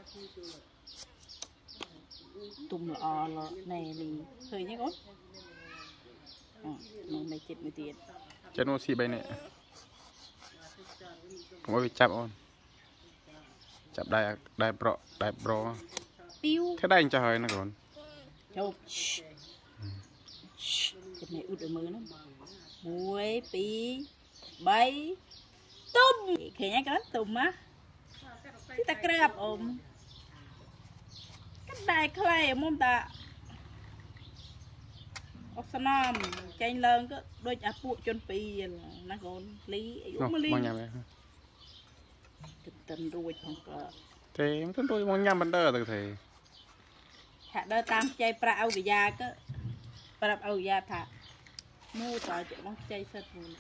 tùm lọ này thì hơi nhé con nó mày chết mày tiền chân nó xì bay này không có bị chạm on chạm đai bro tiêu thế đây anh trời nó còn đâu cái này út ở mưa nó muối pi bay tôm khi nhá con tôm á ta krab ôm cái đai clay mông ta ốc nôm chanh lợn có đôi chả phụ chôn pi nó còn lý mà lý tình đuôi không có thế tình đuôi mong nhầm bắn đơ từ thế hạ đơ tam chay prao vì da có prao da thà mua tỏi chỗ mong chay sệt luôn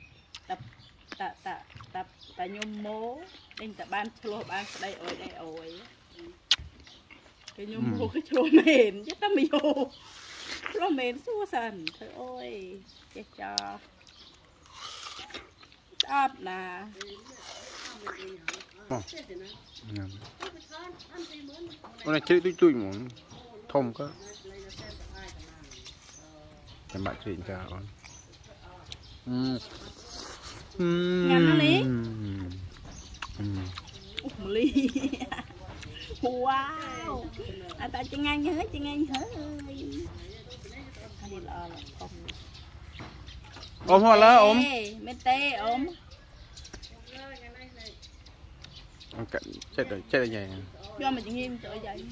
tập nhôm mố anh tập ban chlo ban đây ôi cái nhôm mố cái chlo mền chứ ta mì hồ chlo mền xua sần thôi ôi chết cho áp là con này chơi tui muốn thông cơ em bạn chuyện chào con ngắn nó lý ly wow ta chân anh hết ôm hoa lá ôm mê tê ôm chết rồi nhảy cho mà chị nghiêm trời vậy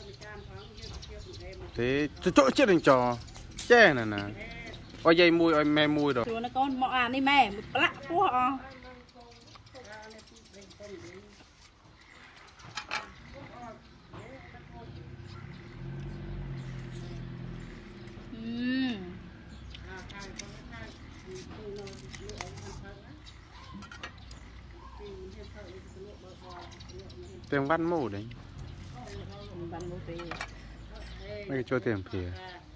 thế chỗ chết đừng trò che này nè ôi dây mui ôi me mui rồi nó con mọ đi mẹ một lạ của họ tiền văn mù đấy văn mù tiền mấy cái cho tiền thì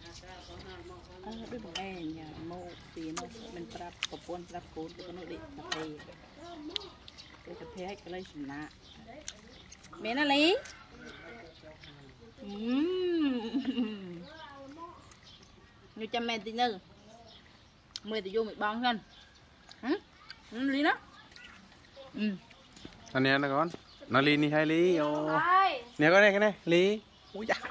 đứa em nhà mù tiền nó mình trap cột buôn trap cột cái nó đi cà phê hay cái lấy sủng nạ mẹ nó lấy như trăm mẹ tí nữa 10 tỷ vô mày bong hơn lý đó anh nè nó con nó ly đi hai ly ô nè con này cái này ly ui da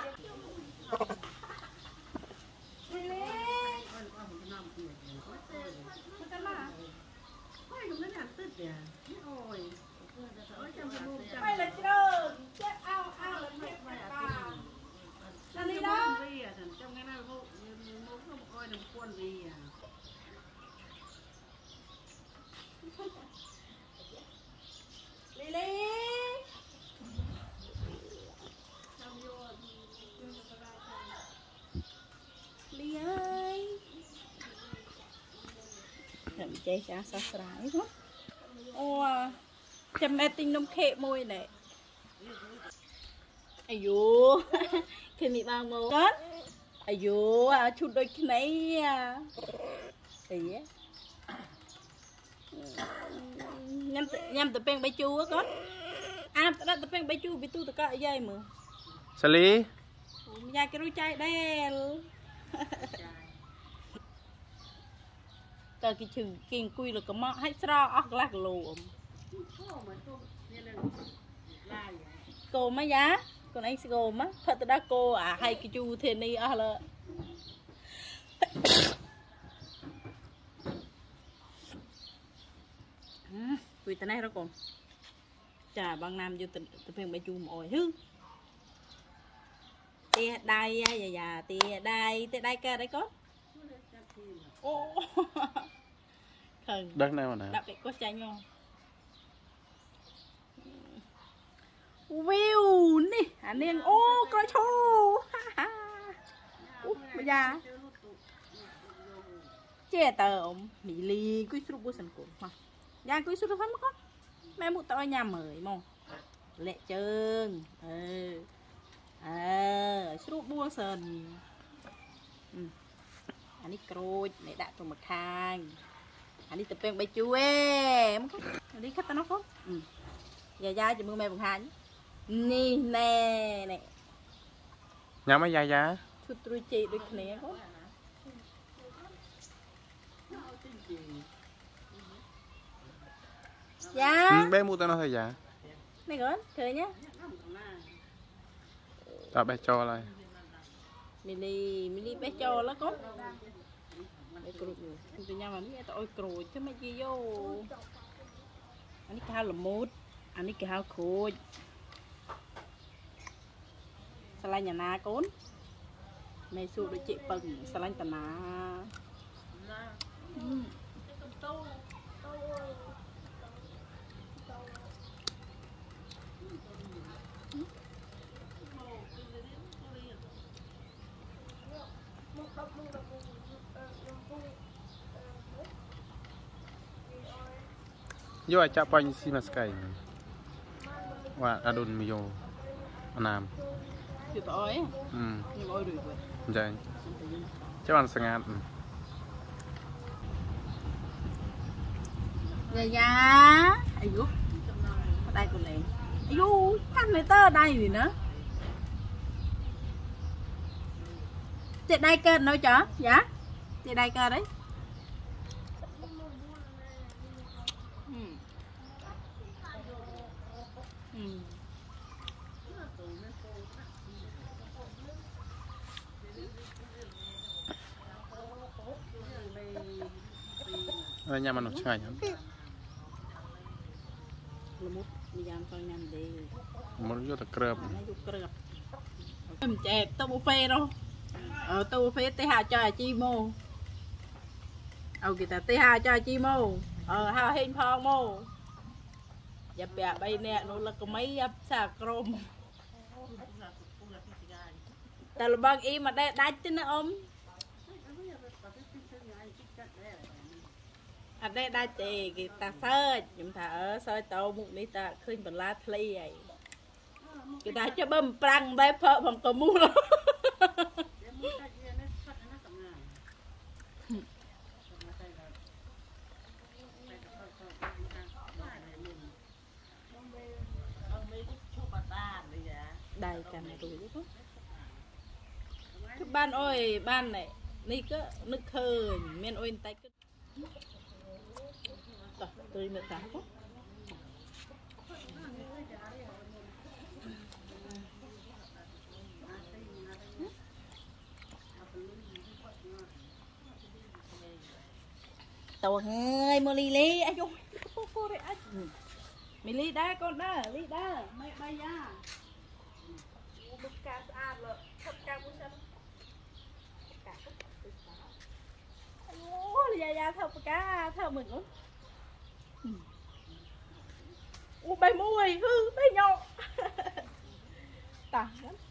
chơi cá sa sải quá ô chăm mẹ tinh nông khệ môi này ai dú khi bị bao mồ con ai dú chút đôi cái này gì á nhâm tập bên bay chu á con đã tập bên bay chu bị tu tập cả dây mà Shally da cái đôi chai đen cái chừng kiên quy là có mọ hay sao óc lạc lùm cô mấy giá còn anh sẽ gồm á thật đã cô hay cái chu thiên đi là quy tên này đó còn chà băng nam vô tình phiền bay chu mồi hư tia đai già tia đai ca đấy có ô đất này mà nè đặc biệt có trái nho view nè anh em ô coi chô bây giờ che tờ ông mỹ ly quý súp bút sần cổ mà ra quý súp lắm con mẹ một tao nhà mời mong lệ trơn súp bút sần anh đi cối để đặt trong một khang anh đi tập bên bay chú em anh đi khách ta nó không giờ ra cho mưa mẹ bằng hai nè nè nè nhà mấy dài giá chút tôi chị được nè con dạ bé mua tao nó thôi dạ này con cười nhá tao bé cho lại mini bé cho lá con tụi nhau mà mấy tao cừu chứ mấy gì vô anh ấy cao là một anh ấy cao khôi salai nhà na con mày xua đôi chị bừng salai tà na vô ai chắp bánh xi mà sky và adon mio nam chưa tối nhưng ôi được rồi vậy chắc bạn sang ăn về nhà ai giúp đây con này ai căn này tơ đây gì nữa chị đây kênh nói chó dạ chị đây kênh đấy nhà mình nó chơi nhá một miếng con nhăn đi một vô thật cơm em chè tao buffet đâu tao buffet tê hà cho chi mô kìa ta tê hà cho chi mô hà hình phong mô dập bẹ bay nè nó là có mấy dập xà crom ta là băng im mà đây đá chứ nó ôm anh đây đá chè kìa ta sơi chúng ta ở sơi tàu một đi ta khơi bẩn lá thây vậy kìa ta cho bơm prang đây phở bằng cờ mu đó đây cả này rồi đấy các ban ơi ban này ní cứ nước khơi men ôi tay cứ tươi nữa cá quá tàu hơi mua ly ly ai vô cô đấy anh mày ly đá con đó ly đá mày bay ra bút cá ăn rồi thấp cá bút sâm cá da thấp cá thấp mình luôn bay mùi hư bay nhỏ tả